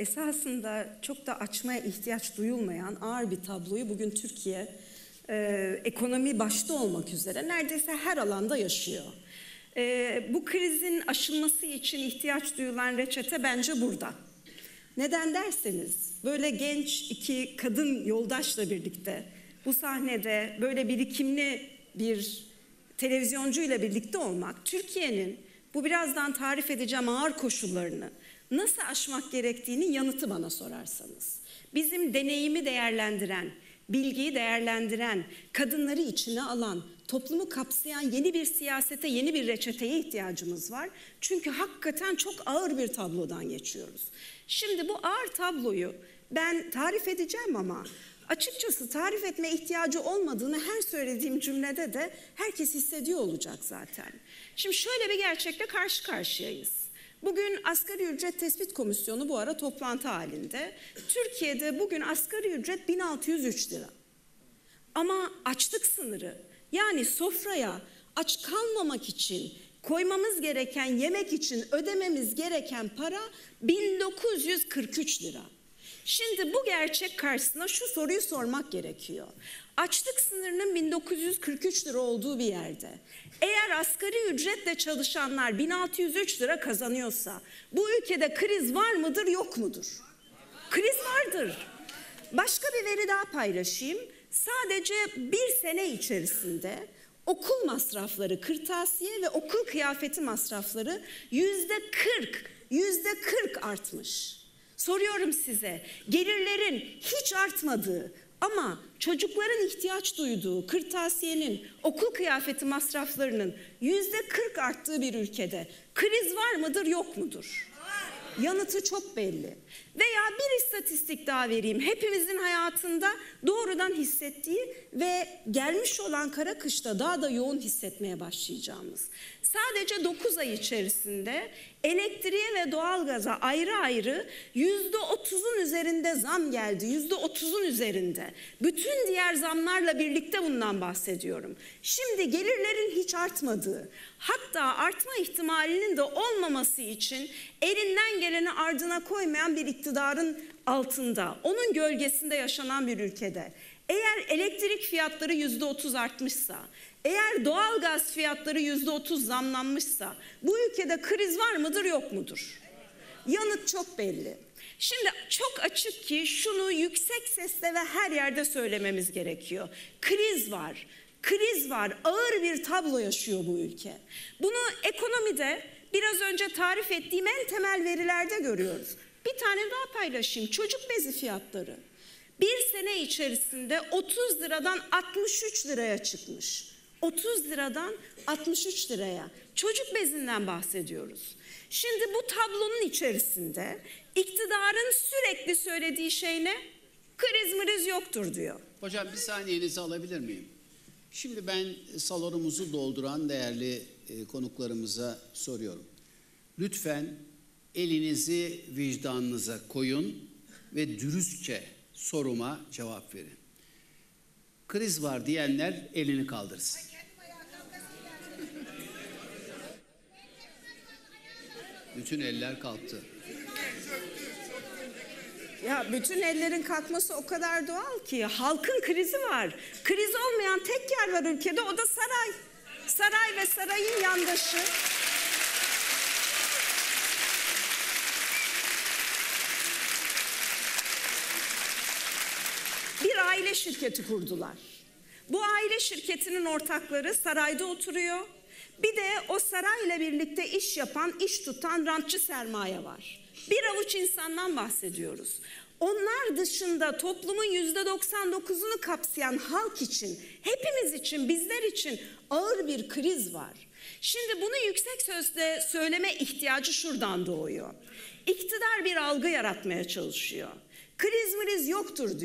esasında çok da açmaya ihtiyaç duyulmayan ağır bir tabloyu bugün Türkiye ekonomi başta olmak üzere neredeyse her alanda yaşıyor. Bu krizin aşılması için ihtiyaç duyulan reçete bence burada. Neden derseniz böyle genç iki kadın yoldaşla birlikte bu sahnede böyle birikimli bir televizyoncuyla birlikte olmak, Türkiye'nin bu birazdan tarif edeceğim ağır koşullarını nasıl aşmak gerektiğinin yanıtı bana sorarsanız. Bizim deneyimi değerlendiren, bilgiyi değerlendiren, kadınları içine alan, toplumu kapsayan yeni bir siyasete, yeni bir reçeteye ihtiyacımız var. Çünkü hakikaten çok ağır bir tablodan geçiyoruz. Şimdi bu ağır tabloyu ben tarif edeceğim ama açıkçası tarif etme ihtiyacı olmadığını her söylediğim cümlede de herkes hissediyor olacak zaten. Şimdi şöyle bir gerçekle karşı karşıyayız. Bugün Asgari Ücret Tespit Komisyonu bu ara toplantı halinde. Türkiye'de bugün asgari ücret 1603 lira. Ama açlık sınırı, yani sofraya aç kalmamak için koymamız gereken, yemek için ödememiz gereken para 1943 lira. Şimdi bu gerçek karşısında şu soruyu sormak gerekiyor. Açlık sınırının 1943 lira olduğu bir yerde eğer asgari ücretle çalışanlar 1603 lira kazanıyorsa bu ülkede kriz var mıdır, yok mudur? Kriz vardır. Başka bir veri daha paylaşayım. Sadece bir sene içerisinde okul masrafları, kırtasiye ve okul kıyafeti masrafları %40 artmış. Soruyorum size, gelirlerin hiç artmadığı ama çocukların ihtiyaç duyduğu kırtasiyenin, okul kıyafeti masraflarının %40 arttığı bir ülkede kriz var mıdır, yok mudur? Yanıtı çok belli. Veya bir istatistik daha vereyim. Hepimizin hayatında doğrudan hissettiği ve gelmiş olan kara kışta daha da yoğun hissetmeye başlayacağımız. Sadece 9 ay içerisinde elektriğe ve doğalgaza ayrı ayrı %30'un üzerinde zam geldi. %30'un üzerinde. Bütün diğer zamlarla birlikte bundan bahsediyorum. Şimdi gelirlerin hiç artmadığı, hatta artma ihtimalinin de olmaması için elinden geleni ardına koymayan bir iktidarın altında, onun gölgesinde yaşanan bir ülkede eğer elektrik fiyatları %30 artmışsa, eğer doğalgaz fiyatları %30 zamlanmışsa bu ülkede kriz var mıdır, yok mudur? Yanıt çok belli. Şimdi çok açık ki şunu yüksek sesle ve her yerde söylememiz gerekiyor. Kriz var. Kriz var. Ağır bir tablo yaşıyor bu ülke. Bunu ekonomide biraz önce tarif ettiğim en temel verilerde görüyoruz. Bir tane daha paylaşayım. Çocuk bezi fiyatları. Bir sene içerisinde 30 liradan 63 liraya çıkmış. 30 liradan 63 liraya. Çocuk bezinden bahsediyoruz. Şimdi bu tablonun içerisinde iktidarın sürekli söylediği şey ne? Kriz mriz yoktur diyor. Hocam bir saniyenizi alabilir miyim? Şimdi ben salonumuzu dolduran değerli konuklarımıza soruyorum. Lütfen elinizi vicdanınıza koyun ve dürüstçe soruma cevap verin. Kriz var diyenler elini kaldırsın. Bütün eller kalktı. Ya bütün ellerin kalkması o kadar doğal ki halkın krizi var. Kriz olmayan tek yer var ülkede, o da saray. Saray ve sarayın yandaşı. Bir aile şirketi kurdular. Bu aile şirketinin ortakları sarayda oturuyor. Bir de o sarayla birlikte iş yapan, iş tutan rantçı sermaye var. Bir avuç insandan bahsediyoruz. Onlar dışında toplumun %99'unu kapsayan halk için, hepimiz için, bizler için ağır bir kriz var. Şimdi bunu yüksek sözle söyleme ihtiyacı şuradan doğuyor. İktidar bir algı yaratmaya çalışıyor. Kriz mriz yoktur diyor.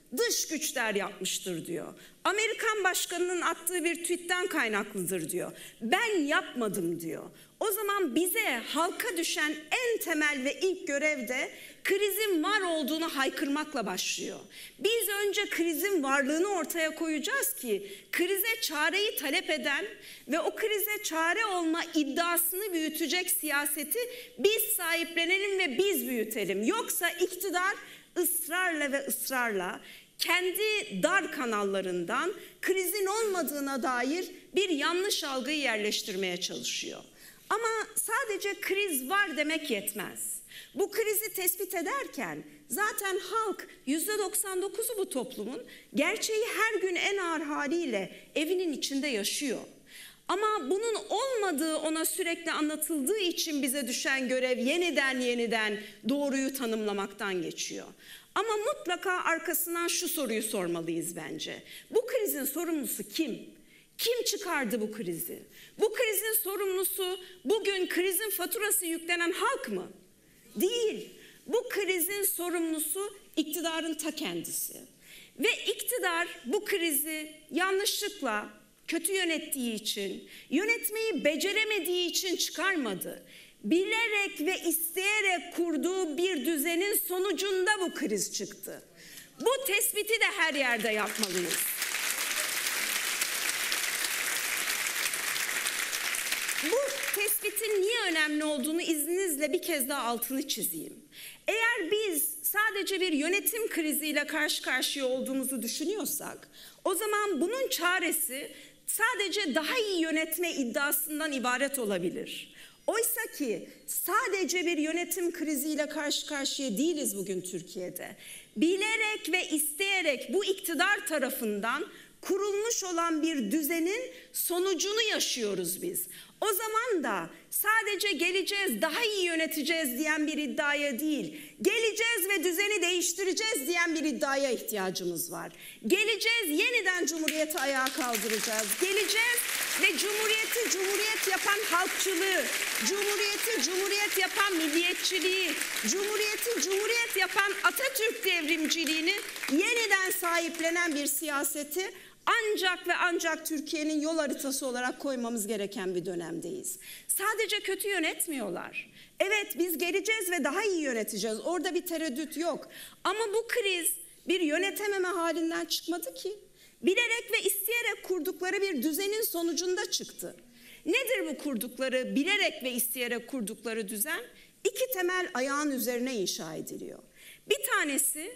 dış güçler yapmıştır diyor. Amerikan başkanının attığı bir tweetten kaynaklıdır diyor. Ben yapmadım diyor. O zaman bize, halka düşen en temel ve ilk görev de krizin var olduğunu haykırmakla başlıyor. Biz önce krizin varlığını ortaya koyacağız ki krize çareyi talep eden ve o krize çare olma iddiasını büyütecek siyaseti biz sahiplenelim ve biz büyütelim. Yoksa iktidar ısrarla kendi dar kanallarından krizin olmadığına dair bir yanlış algıyı yerleştirmeye çalışıyor. Ama sadece kriz var demek yetmez. Bu krizi tespit ederken zaten halk %99'u bu toplumun gerçeği her gün en ağır haliyle evinin içinde yaşıyor. Ama bunun olmadığı ona sürekli anlatıldığı için bize düşen görev yeniden doğruyu tanımlamaktan geçiyor. Ama mutlaka arkasından şu soruyu sormalıyız bence. Bu krizin sorumlusu kim? Kim çıkardı bu krizi? Bu krizin sorumlusu bugün krizin faturası yüklenen halk mı? Değil. Bu krizin sorumlusu iktidarın ta kendisi. Ve iktidar bu krizi yanlışlıkla kötü yönettiği için, yönetmeyi beceremediği için çıkarmadı. Bilerek ve isteyerek kurduğu bir düzenin sonucunda bu kriz çıktı. Bu tespiti de her yerde yapmalıyız. Bu tespitin niye önemli olduğunu izninizle bir kez daha altını çizeyim. Eğer biz sadece bir yönetim kriziyle karşı karşıya olduğumuzu düşünüyorsak, o zaman bunun çaresi sadece daha iyi yönetme iddiasından ibaret olabilir. Oysa ki sadece bir yönetim kriziyle karşı karşıya değiliz bugün Türkiye'de. Bilerek ve isteyerek bu iktidar tarafından kurulmuş olan bir düzenin sonucunu yaşıyoruz biz. O zaman da sadece geleceğiz, daha iyi yöneteceğiz diyen bir iddiaya değil, geleceğiz ve düzeni değiştireceğiz diyen bir iddiaya ihtiyacımız var. Geleceğiz, yeniden Cumhuriyeti ayağa kaldıracağız. Geleceğiz ve Cumhuriyeti Cumhuriyet yapan halkçılığı, Cumhuriyeti Cumhuriyet yapan milliyetçiliği, Cumhuriyeti Cumhuriyet yapan Atatürk devrimciliğini yeniden sahiplenen bir siyaseti ancak ve ancak Türkiye'nin yol haritası olarak koymamız gereken bir dönemdeyiz. Sadece kötü yönetmiyorlar. Evet, biz geleceğiz ve daha iyi yöneteceğiz. Orada bir tereddüt yok. Ama bu kriz bir yönetememe halinden çıkmadı ki. Bilerek ve isteyerek kurdukları bir düzenin sonucunda çıktı. Nedir bu kurdukları, bilerek ve isteyerek kurdukları düzen? İki temel ayağın üzerine inşa ediliyor. Bir tanesi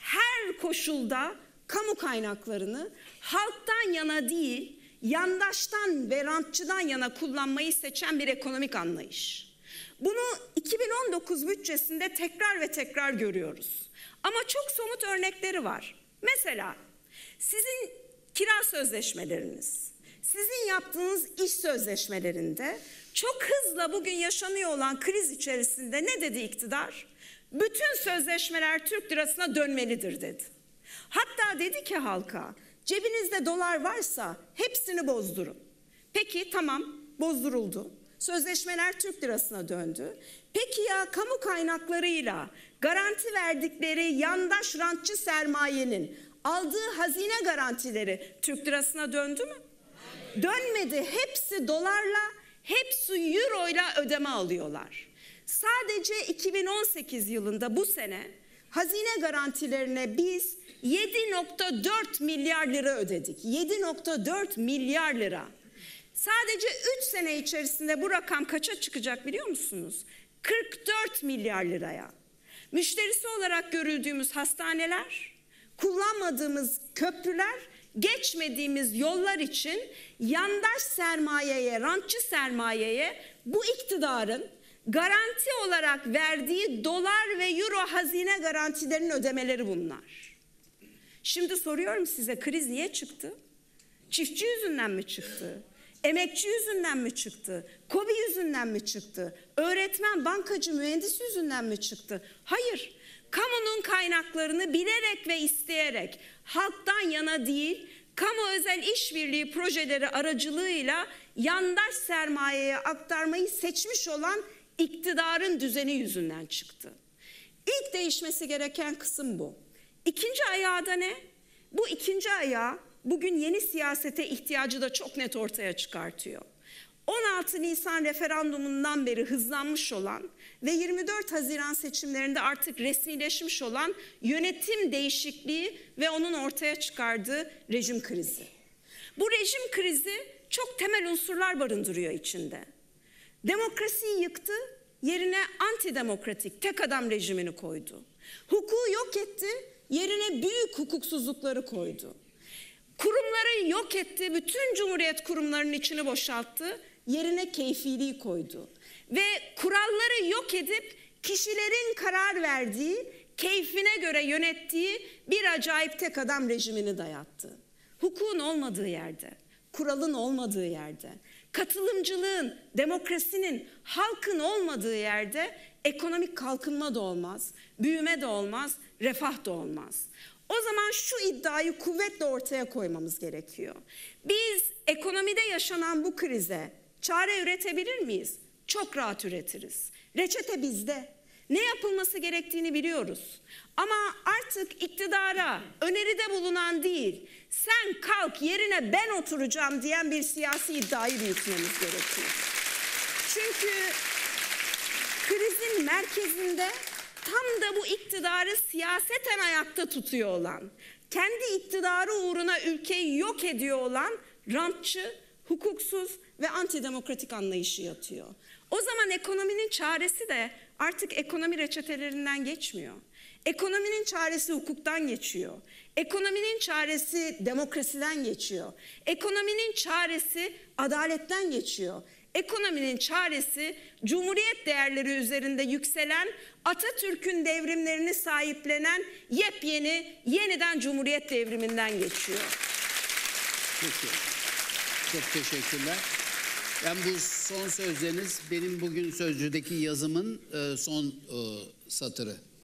her koşulda kamu kaynaklarını halktan yana değil, yandaştan ve rantçıdan yana kullanmayı seçen bir ekonomik anlayış. Bunu 2019 bütçesinde tekrar ve tekrar görüyoruz. Ama çok somut örnekleri var. Mesela sizin kira sözleşmeleriniz, sizin yaptığınız iş sözleşmelerinde çok hızla bugün yaşanıyor olan kriz içerisinde ne dedi iktidar? Bütün sözleşmeler Türk lirasına dönmelidir dedi. Hatta dedi ki halka, cebinizde dolar varsa hepsini bozdurun. Peki tamam, bozduruldu. Sözleşmeler Türk lirasına döndü. Peki ya kamu kaynaklarıyla garanti verdikleri yandaş rantçı sermayenin aldığı hazine garantileri Türk lirasına döndü mü? Dönmedi. Hepsi dolarla, hepsi euroyla ödeme alıyorlar. Sadece 2018 yılında bu sene hazine garantilerine biz 7,4 milyar lira ödedik. 7,4 milyar lira. Sadece 3 sene içerisinde bu rakam kaça çıkacak biliyor musunuz? 44 milyar liraya. Müşterisi olarak görüldüğümüz hastaneler, kullanmadığımız köprüler, geçmediğimiz yollar için yandaş sermayeye, rantçı sermayeye bu iktidarın garanti olarak verdiği dolar ve euro hazine garantilerinin ödemeleri bunlar. Şimdi soruyorum size, kriz niye çıktı? Çiftçi yüzünden mi çıktı? Emekçi yüzünden mi çıktı? KOBİ yüzünden mi çıktı? Öğretmen, bankacı, mühendis yüzünden mi çıktı? Hayır. Kamunun kaynaklarını bilerek ve isteyerek halktan yana değil, kamu özel işbirliği projeleri aracılığıyla yandaş sermayeye aktarmayı seçmiş olan iktidarın düzeni yüzünden çıktı. İlk değişmesi gereken kısım bu. İkinci ayağı da ne? Bu ikinci ayağı bugün yeni siyasete ihtiyacı da çok net ortaya çıkartıyor. 16 Nisan referandumundan beri hızlanmış olan ve 24 Haziran seçimlerinde artık resmileşmiş olan yönetim değişikliği ve onun ortaya çıkardığı rejim krizi. Bu rejim krizi çok temel unsurlar barındırıyor içinde. Demokrasiyi yıktı, yerine antidemokratik tek adam rejimini koydu. Hukuku yok etti, yerine büyük hukuksuzlukları koydu. Kurumları yok etti, bütün cumhuriyet kurumlarının içini boşalttı, yerine keyfiliği koydu. Ve kuralları yok edip kişilerin karar verdiği, keyfine göre yönettiği bir acayip tek adam rejimini dayattı. Hukukun olmadığı yerde, kuralın olmadığı yerde, katılımcılığın, demokrasinin, halkın olmadığı yerde ekonomik kalkınma da olmaz, büyüme de olmaz, refah da olmaz. O zaman şu iddiayı kuvvetle ortaya koymamız gerekiyor. Biz ekonomide yaşanan bu krize çare üretebilir miyiz? Çok rahat üretiriz. Reçete bizde. Ne yapılması gerektiğini biliyoruz. Ama artık iktidara öneride bulunan değil, sen kalk yerine ben oturacağım diyen bir siyasi iddiayı büyütmemiz gerekiyor. Çünkü krizin merkezinde tam da bu iktidarı siyaseten ayakta tutuyor olan, kendi iktidarı uğruna ülkeyi yok ediyor olan rantçı, hukuksuz ve antidemokratik anlayışı yatıyor. O zaman ekonominin çaresi de artık ekonomi reçetelerinden geçmiyor. Ekonominin çaresi hukuktan geçiyor. Ekonominin çaresi demokrasiden geçiyor. Ekonominin çaresi adaletten geçiyor. Ekonominin çaresi Cumhuriyet değerleri üzerinde yükselen, Atatürk'ün devrimlerini sahiplenen yepyeni, yeniden Cumhuriyet devriminden geçiyor. Peki. Çok teşekkürler. Yani bu son sözleriniz benim bugün Sözcü'deki yazımın son satırı.